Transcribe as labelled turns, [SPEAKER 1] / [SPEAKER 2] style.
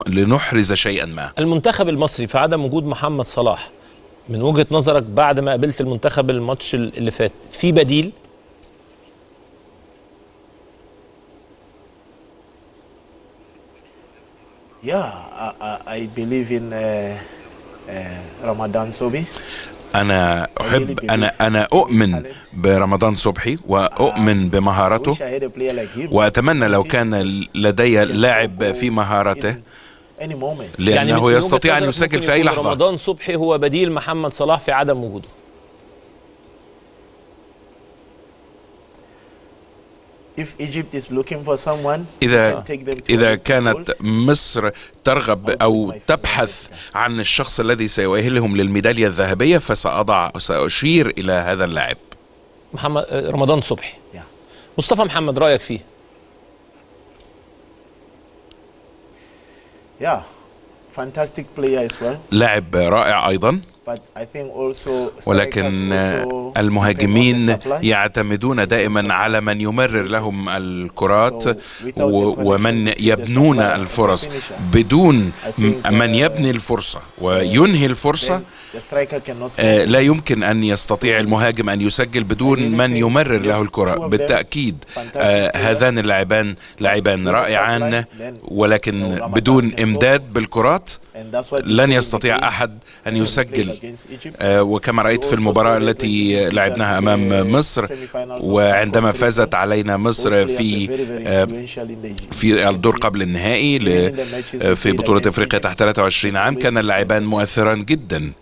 [SPEAKER 1] لنحرز شيئا ما.
[SPEAKER 2] المنتخب المصري في عدم وجود محمد صلاح من وجهة نظرك بعد ما قابلت المنتخب الماتش اللي فات، في بديل؟
[SPEAKER 3] I believe in Ramadan Sobhi.
[SPEAKER 1] أنا أؤمن برمضان صبحي وأؤمن بمهارته، وأتمنى لو كان لدي لاعب في مهارته، لأنه يستطيع أن يسجل في أي لحظة.
[SPEAKER 2] رمضان صبحي هو بديل محمد صلاح في عدم وجوده.
[SPEAKER 1] إذا كانت مصر ترغب أو تبحث عن الشخص الذي سيؤهلهم للميدالية الذهبية، سأشير إلى هذا اللاعب
[SPEAKER 2] رمضان صبحي. مصطفى محمد، رأيك فيه؟
[SPEAKER 1] لاعب رائع أيضا، ولكن المهاجمين يعتمدون دائما على من يمرر لهم الكرات ومن يبنون الفرص. بدون من يبني الفرصة وينهي الفرصة لا يمكن أن يستطيع المهاجم أن يسجل بدون من يمرر له الكرة. بالتأكيد هذان اللاعبان لاعبان رائعان، ولكن بدون إمداد بالكرات لن يستطيع أحد أن يسجل. وكما رأيت في المباراة التي لعبناها أمام مصر، وعندما فازت علينا مصر في الدور قبل النهائي في بطولة أفريقيا تحت 23 عام، كان اللاعبان مؤثران جدا.